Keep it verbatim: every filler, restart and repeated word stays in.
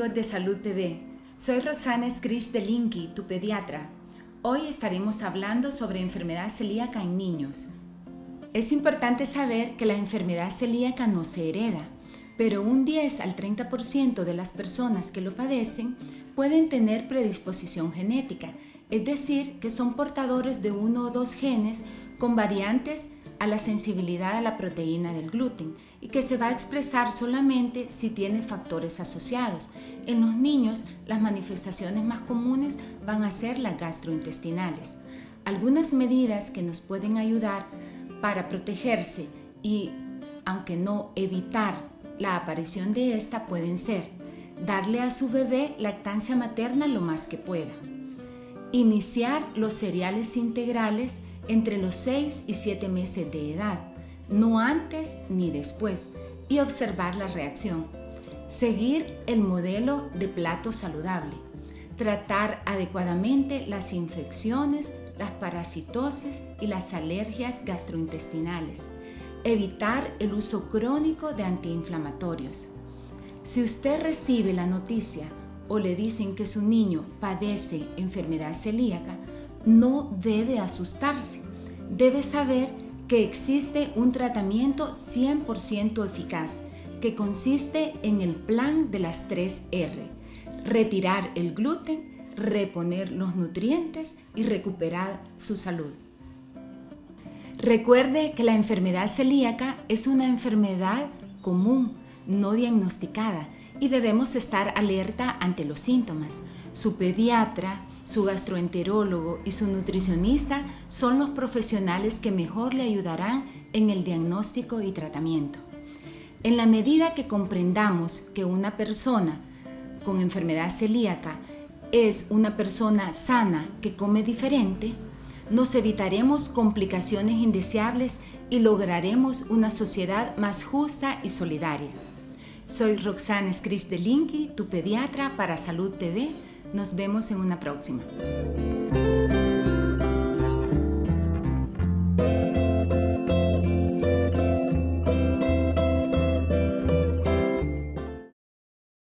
amigos de Salud T V, soy Roxana Skrish de Linky, tu pediatra. Hoy estaremos hablando sobre enfermedad celíaca en niños. Es importante saber que la enfermedad celíaca no se hereda, pero un diez al treinta por ciento de las personas que lo padecen pueden tener predisposición genética, es decir, que son portadores de uno o dos genes con variantes a la sensibilidad a la proteína del gluten y que se va a expresar solamente si tiene factores asociados. En los niños, las manifestaciones más comunes van a ser las gastrointestinales. Algunas medidas que nos pueden ayudar para protegerse y, aunque no evitar la aparición de esta, pueden ser darle a su bebé lactancia materna lo más que pueda, iniciar los cereales integrales entre los seis y siete meses de edad, no antes ni después, y observar la reacción. Seguir el modelo de plato saludable. Tratar adecuadamente las infecciones, las parasitosis y las alergias gastrointestinales. Evitar el uso crónico de antiinflamatorios. Si usted recibe la noticia o le dicen que su niño padece enfermedad celíaca, no debe asustarse. Debe saber que existe un tratamiento cien por ciento eficaz que consiste en el plan de las tres R: retirar el gluten, reponer los nutrientes y recuperar su salud. Recuerde que la enfermedad celíaca es una enfermedad común, no diagnosticada, y debemos estar alerta ante los síntomas. Su pediatra, su gastroenterólogo y su nutricionista son los profesionales que mejor le ayudarán en el diagnóstico y tratamiento. En la medida que comprendamos que una persona con enfermedad celíaca es una persona sana que come diferente, nos evitaremos complicaciones indeseables y lograremos una sociedad más justa y solidaria. Soy Roxana Skrish de Linky, tu pediatra para Salud T V. Nos vemos en una próxima.